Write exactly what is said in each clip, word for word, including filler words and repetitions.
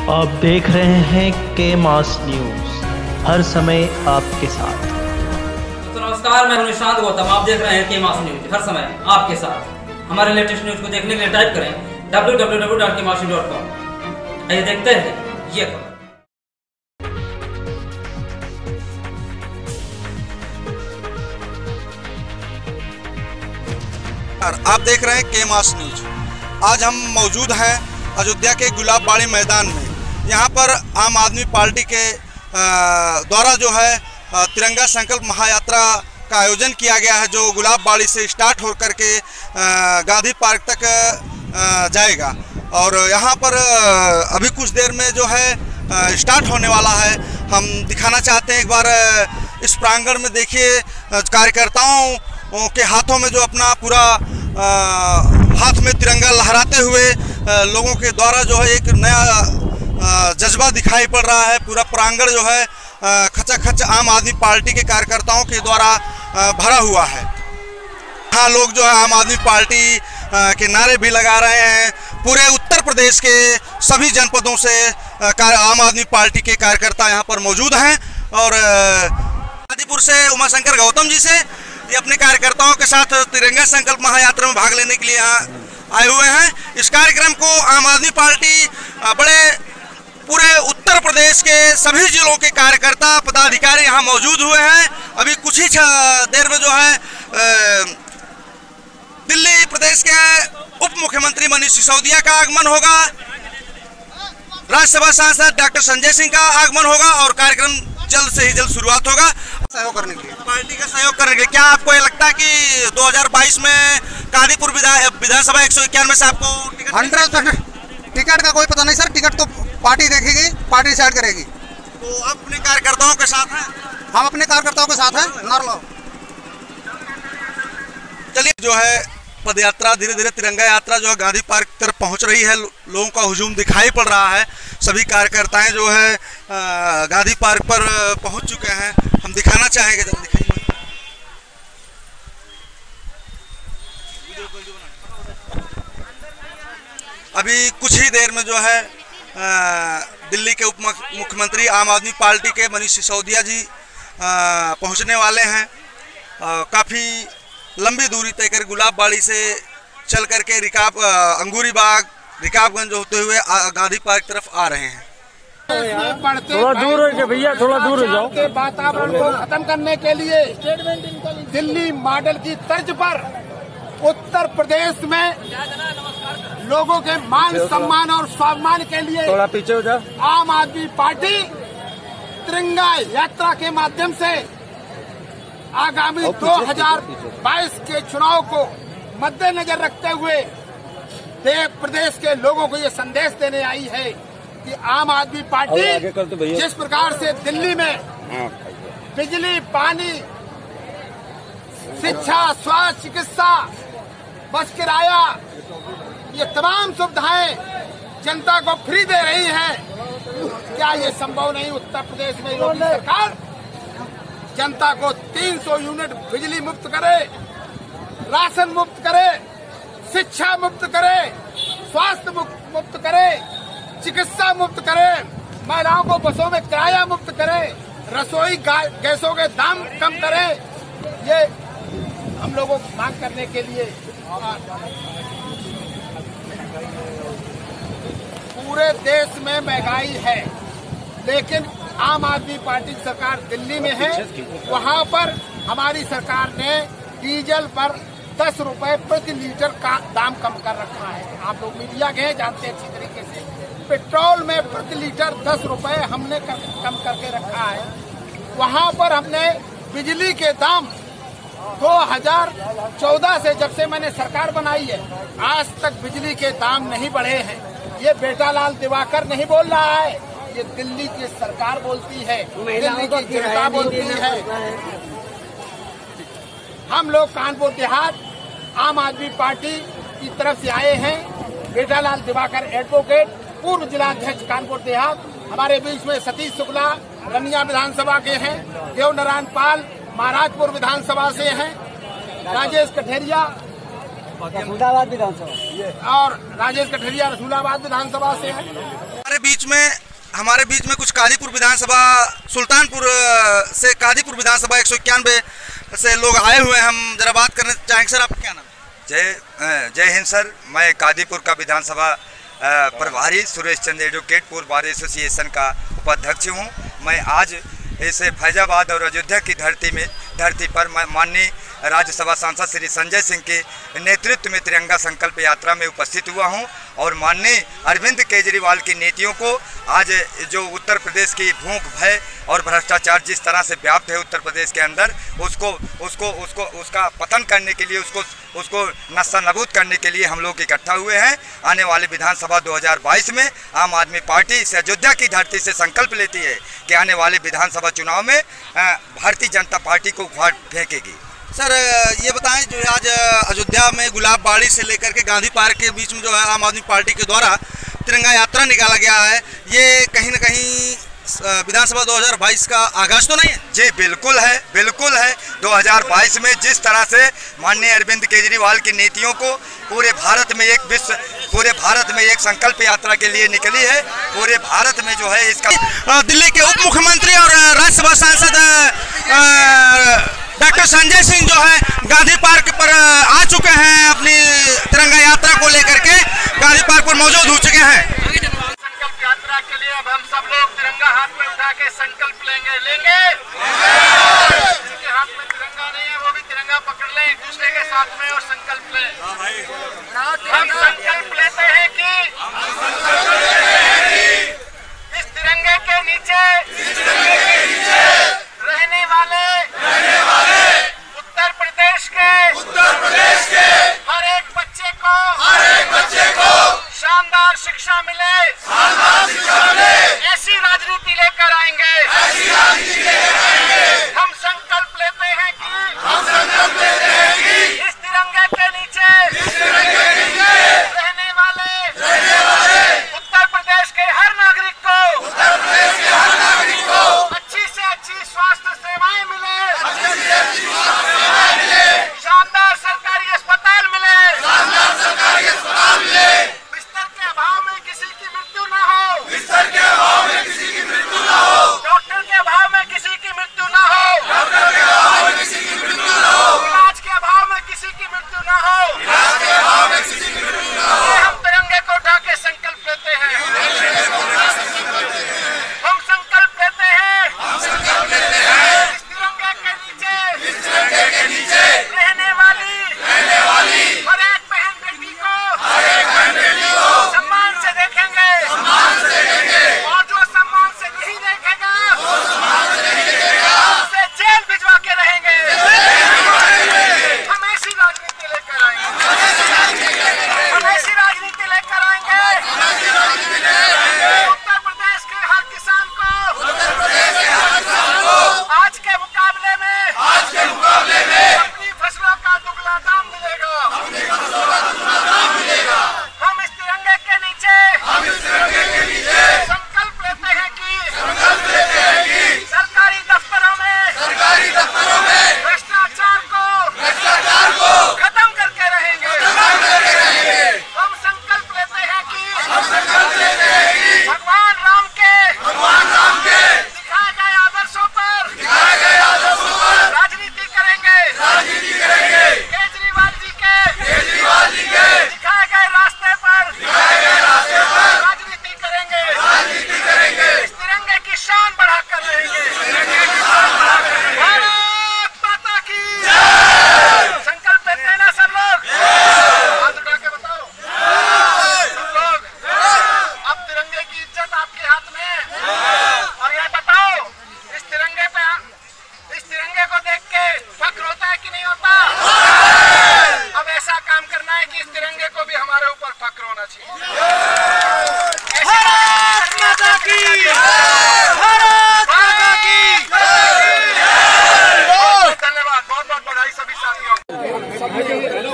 आप देख रहे हैं के मास न्यूज, हर समय आपके साथ। तो नमस्कार, मैं निशांत गौतम। आप देख रहे हैं के मास न्यूज, हर समय आपके साथ। हमारे लेटेस्ट न्यूज को देखने के लिए टाइप करें डब्ल्यू डब्ल्यू डब्ल्यू डॉट के मास न्यूज डॉट कॉम। आइए देखते हैं ये खबर। आप देख रहे हैं के मास न्यूज। आज हम मौजूद हैं अयोध्या के गुलाबबाड़ी मैदान में। यहाँ पर आम आदमी पार्टी के द्वारा जो है तिरंगा संकल्प महायात्रा का आयोजन किया गया है, जो गुलाबबाड़ी से स्टार्ट हो करके गांधी पार्क तक जाएगा। और यहाँ पर अभी कुछ देर में जो है स्टार्ट होने वाला है। हम दिखाना चाहते हैं एक बार इस प्रांगण में। देखिए, कार्यकर्ताओं के हाथों में जो अपना पूरा आ, हाथ में तिरंगा लहराते हुए आ, लोगों के द्वारा जो है एक नया जज्बा दिखाई पड़ रहा है। पूरा प्रांगण जो है खचाखच आम आदमी पार्टी के कार्यकर्ताओं के द्वारा आ, भरा हुआ है। हाँ, लोग जो है आम आदमी पार्टी आ, के नारे भी लगा रहे हैं। पूरे उत्तर प्रदेश के सभी जनपदों से आ, आम आदमी पार्टी के कार्यकर्ता यहाँ पर मौजूद हैं। और गाजीपुर से उमाशंकर गौतम जी से ये अपने कार्यकर्ताओं के साथ तिरंगा संकल्प महायात्रा में भाग लेने के लिए यहाँ आए हुए हैं। इस कार्यक्रम को आम आदमी पार्टी बड़े पूरे उत्तर प्रदेश के सभी जिलों के कार्यकर्ता पदाधिकारी यहाँ मौजूद हुए हैं। अभी कुछ ही देर में जो है दिल्ली प्रदेश के उप मुख्यमंत्री मनीष सिसोदिया का आगमन होगा, राज्यसभा सांसद डॉक्टर संजय सिंह का आगमन होगा और कार्यक्रम जल्द से ही जल्द शुरुआत होगा। सहयोग करने के लिए, पार्टी का सहयोग करने के लिए क्या आपको ये लगता है कि दो हज़ार बाईस में गाजीपुर विधानसभा एक सौ इक्यानवे से आपको हंड्रेड परसेंट टिकट का कोई पता नहीं सर। टिकट तो पार्टी देखेगी, पार्टी डिसाइड करेगी। तो आप अपने कार्यकर्ताओं के साथ हैं? हम अपने कार्यकर्ताओं के साथ हैं। नरलो चलिए, जो है पद यात्रा धीरे धीरे तिरंगा यात्रा जो है गांधी पार्क तरफ पहुंच रही है। लोगों का हुजूम दिखाई पड़ रहा है। सभी कार्यकर्ताएं जो है गांधी पार्क पर पहुंच चुके हैं। हम दिखाना चाहेंगे, जरा दिखाइए। अभी कुछ ही देर में जो है दिल्ली के उप मुख्यमंत्री आम आदमी पार्टी के मनीष सिसोदिया जी पहुंचने वाले हैं। काफ़ी लंबी दूरी तय कर गुलाबबाड़ी से चल करके रिकाब अंगूरी बाग रिकाबगंज होते हुए गांधी पार्क तरफ आ रहे हैं। थोड़ा दूर हो जाओ भैया, थोड़ा दूर हो जाओ। के वातावरण को खत्म करने के लिए दिल्ली मॉडल की तर्ज पर उत्तर प्रदेश में लोगों के मान सम्मान और स्वाभिमान के लिए थोड़ा पीछे हो जाओ। आम आदमी पार्टी तिरंगा यात्रा के माध्यम से आगामी दो हज़ार बाईस के चुनाव को मद्देनजर रखते हुए प्रदेश के लोगों को ये संदेश देने आई है कि आम आदमी पार्टी जिस प्रकार से दिल्ली में बिजली, पानी, शिक्षा, स्वास्थ्य, चिकित्सा, बस किराया, ये तमाम सुविधाएं जनता को फ्री दे रही है, क्या ये संभव नहीं उत्तर प्रदेश में योगी सरकार जनता को तीन सौ यूनिट बिजली मुफ्त करे, राशन मुफ्त करे, शिक्षा मुफ्त करे, स्वास्थ्य मुफ्त करे, चिकित्सा मुफ्त करे, महिलाओं को बसों में किराया मुफ्त करे, रसोई गैसों के दाम कम करे। ये हम लोगों को मांग करने के लिए पूरे देश में महंगाई है, लेकिन आम आदमी पार्टी की सरकार दिल्ली में है। वहाँ पर हमारी सरकार ने डीजल पर दस रुपए प्रति लीटर का दाम कम कर रखा है। आप लोग मीडिया गए जानते हैं अच्छी तरीके से। पेट्रोल में प्रति लीटर दस रुपए हमने कर, कम करके रखा है। वहाँ पर हमने बिजली के दाम दो हज़ार चौदह से जब से मैंने सरकार बनाई है आज तक बिजली के दाम नहीं बढ़े हैं। ये बेटालाल दिवाकर नहीं बोल रहा है, ये दिल्ली की सरकार बोलती है, दिल्ली की जनता बोलती है। हम लोग कानपुर देहात आम आदमी पार्टी की तरफ से आए हैं। बेटालाल दिवाकर एडवोकेट, पूर्व जिलाध्यक्ष कानपुर देहात, हमारे बीच में सतीश शुक्ला रनिया विधानसभा के हैं, देव नारायण पाल महाराजपुर विधानसभा से हैं, राजेश कठेरिया रसूलाबाद विधानसभा और राजेश कठरिया रसूलाबाद विधानसभा से है। हमारे बीच में हमारे बीच में कुछ कादीपुर विधानसभा, सुल्तानपुर से कादीपुर विधानसभा एक सौ इक्यानवे से लोग आए हुए हैं। हम जरा बात करना चाहेंगे। सर, आपका क्या नाम? जय जय हिंद सर। मैं कादीपुर का विधानसभा प्रभारी सुरेश चंद्र एडवोकेट पूर्व बार एसोसिएशन का उपाध्यक्ष हूँ। मैं आज इस फैजाबाद और अयोध्या की धरती में धरती पर माननीय राज्यसभा सांसद श्री संजय सिंह के नेतृत्व में तिरंगा संकल्प यात्रा में उपस्थित हुआ हूं और माननीय अरविंद केजरीवाल की नीतियों को आज जो उत्तर प्रदेश की भूख, भय और भ्रष्टाचार जिस तरह से व्याप्त है उत्तर प्रदेश के अंदर, उसको उसको उसको उसका पतन करने के लिए, उसको उसको नस्तानाबूद करने के लिए हम लोग इकट्ठा हुए हैं। आने वाले विधानसभा दो हज़ार बाईस में आम आदमी पार्टी इस अयोध्या की धरती से संकल्प लेती है कि आने वाले विधानसभा चुनाव में भारतीय जनता पार्टी को उखाड़ फेंकेगी। सर, ये बताएं, जो आज अयोध्या में गुलाब बाड़ी से लेकर के गांधी पार्क के बीच में जो है आम आदमी पार्टी के द्वारा तिरंगा यात्रा निकाला गया है, ये कहीं ना कहीं विधानसभा दो हज़ार बाईस का आगाज तो नहीं है? जी बिल्कुल है, बिल्कुल है। दो हज़ार बाईस में जिस तरह से माननीय अरविंद केजरीवाल की नीतियों को पूरे भारत में एक विश्व पूरे भारत में एक संकल्प यात्रा के लिए निकली है, पूरे भारत में जो है इसका दिल्ली के उप मुख्यमंत्री और राज्यसभा सांसद डॉक्टर संजय सिंह जो है गांधी पार्क पर आ चुके हैं, अपनी तिरंगा यात्रा को लेकर के गांधी पार्क पर मौजूद हो चुके हैं। संकल्प यात्रा के लिए अब हम सब लोग तिरंगा हाथ में उठा के संकल्प लेंगे लेंगे जिनके हाथ में तिरंगा नहीं है वो भी तिरंगा पकड़ ले एक दूसरे के साथ में और संकल्प ले। हम संकल्प लेते हैं कि इस तिरंगे के नीचे रहने वाले उत्तर प्रदेश के उत्तर प्रदेश के हर एक बच्चे को हर एक बच्चे को शानदार शिक्षा मिले शानदार शिक्षा मिले ऐसी राजनीति लेकर आएंगे ऐसी राजनीति लेकर आएंगे। हम संकल्प लेते हैं कि हम संकल्प लेते हैं कि इस तिरंगे के नीचे इस तिरंगे के नीचे रहने वाले रहने वाले उत्तर प्रदेश के हर नागरिक को उत्तर प्रदेश के हर नागरिक को अच्छी से अच्छी स्वास्थ्य सेवाएं मिले अच्छी से अच्छी स्वास्थ्य सेवाएं मिले शानदार सरकारी अस्पताल मिले शानदार सरकारी अस्पताल मिले बिस्तर के अभाव में किसी की मृत्यु न हो बिस्तर के अभाव में किसी की मृत्यु न हो डॉक्टर के अभाव में किसी की मृत्यु न हो डॉक्टर के अभाव में किसी की मृत्यु न हो इलाज के अभाव में किसी की मृत्यु न हो इलाज के अभाव में किसी की मृत्यु न हो। हम तिरंगे को उठा के संकल्प लेते हैं हम संकल्प लेते हैं हम संकल्प लेते हैं इस तिरंगे के नीचे इस तिरंगे के नीचे रहने वाली रहने वाली हर एक बहन बेटी को हर एक बहन बेटी को सम्मान से देखेंगे सम्मान से देखेंगे और जो सम्मान से नहीं देखेगा वो सम्मान से नहीं देखेगा उसे जेल भिजवा के रहेंगे। हम ऐसी राजनीति लेकर आएंगे हम ऐसी राजनीति लेकर आएंगे उत्तर प्रदेश के हर किसान को उत्तर प्रदेश के हर किसान को आज के मुकाबले में आज के मुकाबले में अपनी फसलों का दुगना दाम मिलेगा अपनी फसलों का दुगना दाम मिलेगा। हम इस तिरंगे के नीचे हम इस तिरंगे के नीचे संकल्प लेते हैं कि संकल्प लेते हैं कि सरकारी दफ्तरों में सरकारी दफ्तरों में भ्रष्टाचार को भ्रष्टाचार को खत्म करके रहेंगे खत्म करके रहेंगे। हम संकल्प लेते हैं कि हम संकल्प लेते हैं कि भगवान राम के भगवान राम के दिखाए गए आदर्शों पर दिखाए गए आदर्शों पर राजनीति करेंगे राजनीति करेंगे। केजरीवाल जी के केजरीवाल जी के दिखाए गए रास्ते पर दिखाए गए रास्ते पर राजनीति करेंगे राजनीति करेंगे। इस तिरंगे की शान बढ़ाकर रहेंगे तिरंगे की शान बढ़ाकर रहेंगे। भारत माता की जय। संकल्प लेते हैं ना सब लोग, हाथ उठा के बताओ सब लोग। अब तिरंगे की इज्जत आपके हाथ में है और ये बताओ इस तिरंगे पे इस तिरंगे को देख के फक्र होता है कि नहीं होता? अब ऐसा काम करना है कि इस तिरंगे को भी हमारे ऊपर फक्र होना चाहिए। भारत माता की भारत माता की धन्यवाद, बहुत बहुत बधाई सभी साथियों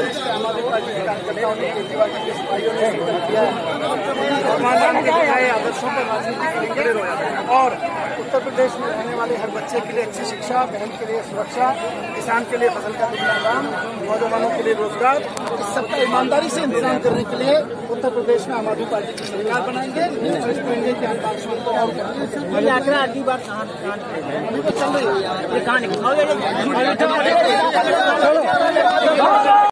को। आदर्शों पर राजनीति करेंगे और उत्तर प्रदेश में रहने वाले हर बच्चे के लिए अच्छी शिक्षा, बहन के लिए सुरक्षा, किसान के लिए फसल का दुगना दाम, नौजवानों के लिए रोजगार, इस सबका ईमानदारी से इंतजाम करने के लिए उत्तर प्रदेश में आम आदमी पार्टी की सरकार बनाएंगे। एनडीए के आकांक्षाओं को पूरा करेंगे। अगली बार कहाँ अभी तो चल रही है। कहाँ